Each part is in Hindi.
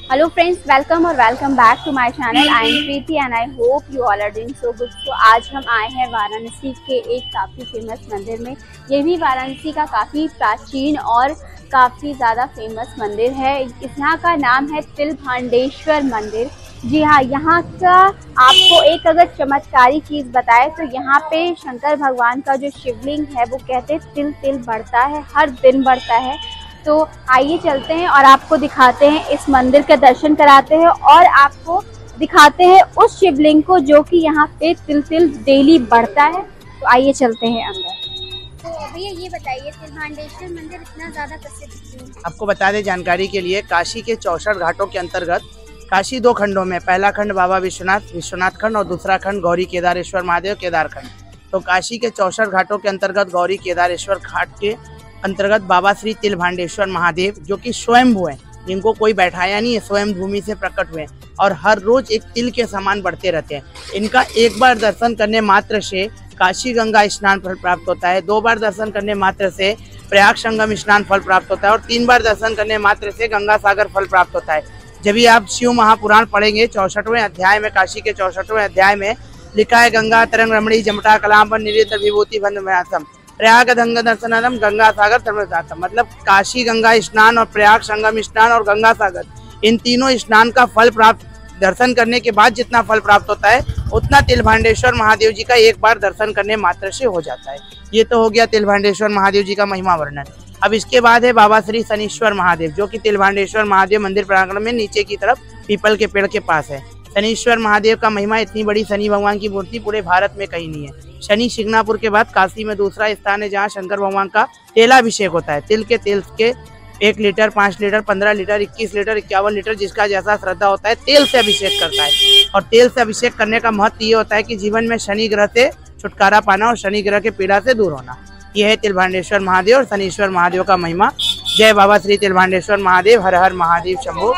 हेलो फ्रेंड्स, वेलकम और welcome back to my channel. I am Preeti and I hope you all are doing so good. तो आज हम आए हैं वाराणसी के एक काफ़ी फेमस मंदिर में। ये भी वाराणसी का काफ़ी प्राचीन और काफ़ी ज़्यादा फेमस मंदिर है। यहाँ का नाम है तिलभांडेश्वर मंदिर। जी हाँ, यहाँ का आपको एक अगर चमत्कारी चीज़ बताए तो यहाँ पे शंकर भगवान का जो शिवलिंग है वो कहते हैं तिल तिल बढ़ता है, हर दिन बढ़ता है। तो आइए चलते हैं और आपको दिखाते हैं, इस मंदिर के दर्शन कराते हैं और आपको दिखाते हैं उस शिवलिंग को जो कि यहाँ पे तिल तिल डेली बढ़ता है। तो आइए चलते हैं अंदर। तो भैया ये बताइए, तिलभांडेश्वर मंदिर इतना ज़्यादा प्रसिद्ध क्यों है? आपको बता दें जानकारी के लिए, काशी के 64 घाटों के अंतर्गत काशी 2 खंडों में, पहला खंड बाबा विश्वनाथ खंड और दूसरा खंड गौरी केदारेश्वर महादेव केदार खंड। तो काशी के 64 घाटों के अंतर्गत गौरी केदारेश्वर घाट के अंतर्गत बाबा श्री तिलभांडेश्वर महादेव, जो कि स्वयंभू हैं, जिनको कोई बैठाया नहीं है, स्वयं भूमि से प्रकट हुए और हर रोज एक तिल के समान बढ़ते रहते हैं। इनका एक बार दर्शन करने मात्र से काशी गंगा स्नान फल प्राप्त होता है, 2 बार दर्शन करने मात्र से प्रयाग संगम स्नान फल प्राप्त होता है और 3 बार दर्शन करने मात्र से गंगा सागर फल प्राप्त होता है। जब भी आप शिव महापुराण पढ़ेंगे 64वें अध्याय में, काशी के 64वें अध्याय में लिखा है, गंगा तरंग रमणी जमटा कलाम पर निरित विभूति बंद व्यासम प्रयाग गंग दर्शनम गंगा सागर सर्वदातम। मतलब काशी गंगा स्नान और प्रयाग संगम स्नान और गंगा सागर, इन तीनों स्नान का फल प्राप्त, दर्शन करने के बाद जितना फल प्राप्त होता है उतना तिलभांडेश्वर महादेव जी का एक बार दर्शन करने मात्र से हो जाता है। ये तो हो गया तिलभांडेश्वर महादेव जी का महिमा वर्णन। अब इसके बाद है बाबा श्री शनीश्वर महादेव, जो कि तिलभांडेश्वर महादेव मंदिर प्रांगण में नीचे की तरफ पीपल के पेड़ के पास है। शनीश्वर महादेव का महिमा इतनी बड़ी शनि भगवान की मूर्ति पूरे भारत में कहीं नहीं है। शनि शिंगणापुर के बाद काशी में दूसरा स्थान है, जहाँ शंकर भगवान का तेलाभिषेक होता है। तिल के 1 litre, 5 litre, 15 litre, 21 litre, 51 litre, जिसका जैसा श्रद्धा होता है, तेल से अभिषेक करता है। और तेल से अभिषेक करने का महत्व ये होता है कि जीवन में शनि ग्रह से छुटकारा पाना और शनि ग्रह के पीड़ा से दूर होना। यह है तिलभांडेश्वर महादेव और शनीश्वर महादेव का महिमा। जय बाबा श्री तिलभांडेश्वर महादेव। हर हर महादेव शंभो,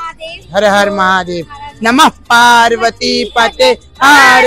हर हर महादेव। नमः पार्वती पते हर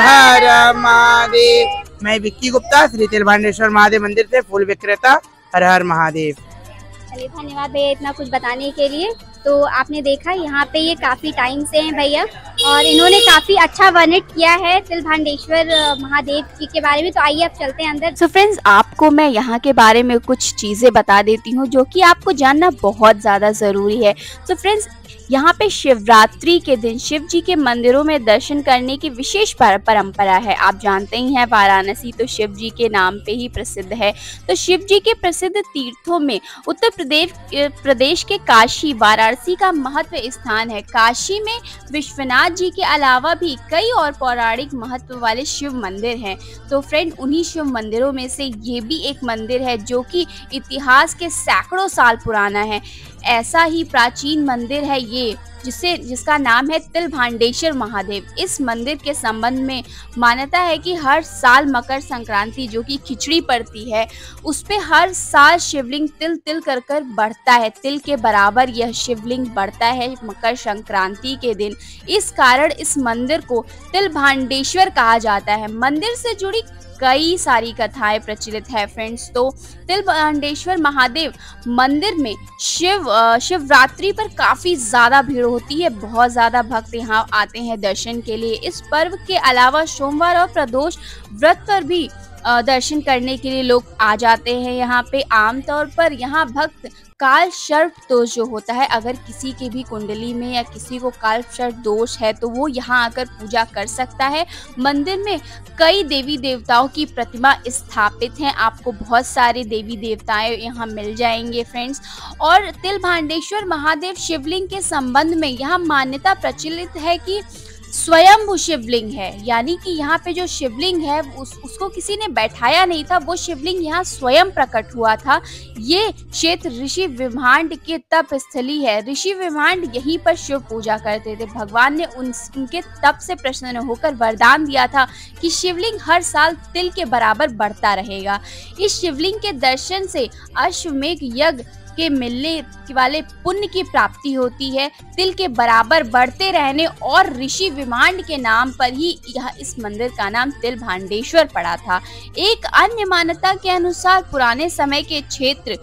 हर महादेव। मैं विक्की गुप्ता, श्री तिलभांडेश्वर महादेव मंदिर से फूल विक्रेता। हर हर महादेव। चलिए, धन्यवाद भैया इतना कुछ बताने के लिए। तो आपने देखा यहाँ पे ये काफ़ी टाइम से हैं भैया और इन्होंने काफ़ी अच्छा वर्णन किया है तिलभांडेश्वर महादेव जी के बारे में। तो आइए अब चलते हैं अंदर। सो फ्रेंड्स, आपको मैं यहाँ के बारे में कुछ चीज़ें बता देती हूँ जो कि आपको जानना बहुत ज़्यादा ज़रूरी है। सो फ्रेंड्स, यहाँ पे शिवरात्रि के दिन शिव जी के मंदिरों में दर्शन करने की विशेष परंपरा है। आप जानते ही हैं, वाराणसी तो शिव जी के नाम पे ही प्रसिद्ध है। तो शिव जी के प्रसिद्ध तीर्थों में उत्तर प्रदेश के काशी, वाराणसी का महत्व स्थान है। काशी में विश्वनाथ जी के अलावा भी कई और पौराणिक महत्व वाले शिव मंदिर हैं। तो फ्रेंड, उन्हीं शिव मंदिरों में से ये भी एक मंदिर है जो कि इतिहास के सैकड़ों साल पुराना है। ऐसा ही प्राचीन मंदिर है ये, जिसका नाम है तिलभांडेश्वर महादेव। इस मंदिर के संबंध में मान्यता है कि हर साल मकर संक्रांति, जो कि खिचड़ी पड़ती है, उस पे हर साल शिवलिंग तिल तिल कर कर बढ़ता है। तिल के बराबर यह शिवलिंग बढ़ता है मकर संक्रांति के दिन। इस कारण इस मंदिर को तिलभांडेश्वर कहा जाता है। मंदिर से जुड़ी कई सारी कथाएं प्रचलित है फ्रेंड्स। तो तिलभांडेश्वर महादेव मंदिर में शिवरात्रि पर काफ़ी ज़्यादा भीड़ होती है। बहुत ज़्यादा भक्त यहाँ आते हैं दर्शन के लिए। इस पर्व के अलावा सोमवार और प्रदोष व्रत पर भी दर्शन करने के लिए लोग आ जाते हैं यहाँ पे। आमतौर पर यहाँ भक्त काल सर्प दोष जो होता है, अगर किसी के भी कुंडली में या किसी को काल सर्प दोष है तो वो यहाँ आकर पूजा कर सकता है। मंदिर में कई देवी देवताओं की प्रतिमा स्थापित हैं। आपको बहुत सारे देवी देवताएं यहाँ मिल जाएंगे फ्रेंड्स। और तिलभांडेश्वर महादेव शिवलिंग के संबंध में यहाँ मान्यता प्रचलित है कि स्वयंभू शिवलिंग है, यानी कि यहाँ पे जो शिवलिंग है उसको किसी ने बैठाया नहीं था, वो शिवलिंग यहाँ स्वयं प्रकट हुआ था। ये क्षेत्र ऋषि विभांड के तप स्थली है। ऋषि विभांड यहीं पर शिव पूजा करते थे। भगवान ने उनके तप से प्रसन्न होकर वरदान दिया था कि शिवलिंग हर साल तिल के बराबर बढ़ता रहेगा। इस शिवलिंग के दर्शन से अश्वमेध यज्ञ के मिलने वाले पुण्य की प्राप्ति होती है। तिल के बराबर बढ़ते रहने और ऋषि विभांड के नाम पर ही यह इस मंदिर का नाम तिलभांडेश्वर पड़ा था। एक अन्य मान्यता के अनुसार पुराने समय के क्षेत्र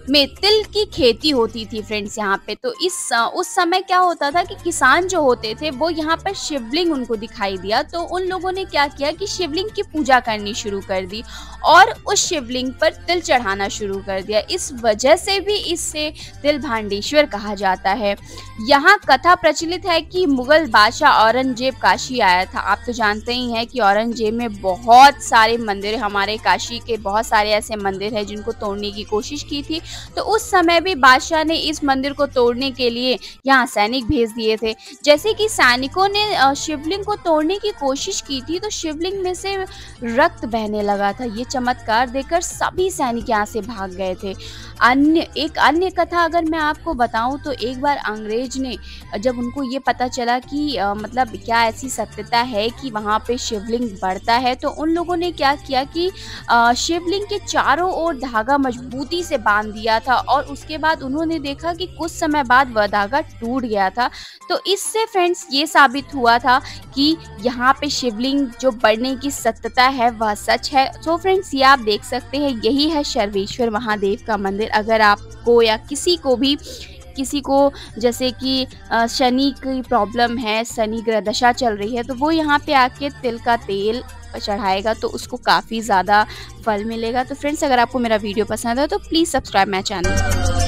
में तिल की खेती होती थी फ्रेंड्स यहाँ पे। तो उस समय क्या होता था कि किसान जो होते थे वो यहाँ पर शिवलिंग उनको दिखाई दिया, तो उन लोगों ने क्या किया कि शिवलिंग की पूजा करनी शुरू कर दी और उस शिवलिंग पर तिल चढ़ाना शुरू कर दिया। इस वजह से भी इससे तिल भांडेश्वर कहा जाता है। यहाँ कथा प्रचलित है कि मुगल बादशाह औरंगजेब काशी आया था। आप तो जानते ही हैं कि औरंगजेब में बहुत सारे मंदिर, हमारे काशी के बहुत सारे ऐसे मंदिर हैं जिनको तोड़ने की कोशिश की थी। तो उस समय भी बादशाह ने इस मंदिर को तोड़ने के लिए यहाँ सैनिक भेज दिए थे। जैसे कि सैनिकों ने शिवलिंग को तोड़ने की कोशिश की थी तो शिवलिंग में से रक्त बहने लगा था। ये चमत्कार देखकर सभी सैनिक यहाँ से भाग गए थे। एक अन्य कथा अगर मैं आपको बताऊं तो एक बार अंग्रेज ने, जब उनको ये पता चला कि मतलब क्या ऐसी सत्यता है कि वहाँ पे शिवलिंग बढ़ता है, तो उन लोगों ने क्या किया कि शिवलिंग के चारों ओर धागा मजबूती से बांध दिया था और उसके बाद उन्होंने देखा कि कुछ समय बाद वह धागा टूट गया था। तो इससे फ्रेंड्स ये साबित हुआ था कि यहाँ पे शिवलिंग जो बढ़ने की सत्यता है वह सच है। तो फ्रेंड्स ये आप देख सकते हैं, यही है शर्वेश्वर महादेव का मंदिर। अगर आपको या किसी को जैसे कि शनि की प्रॉब्लम है, शनि ग्रह दशा चल रही है, तो वो यहाँ पे आके तिल का तेल चढ़ाएगा तो उसको काफ़ी ज़्यादा फल मिलेगा। तो फ्रेंड्स अगर आपको मेरा वीडियो पसंद है तो प्लीज़ सब्सक्राइब माय चैनल।